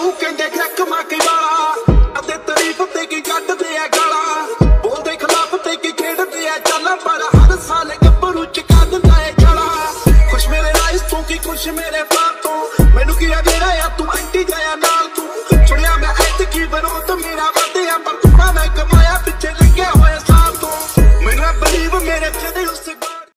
लोग कहते क्रैक माके वाला अते तारीफ ते की कटदे आ गाला बोलदे खिलाफ ते की खेडदे आ चाला पर हर साल गब्बरू च कर दिंदा है छड़ा खुश मेरे राइस तू की खुश मेरे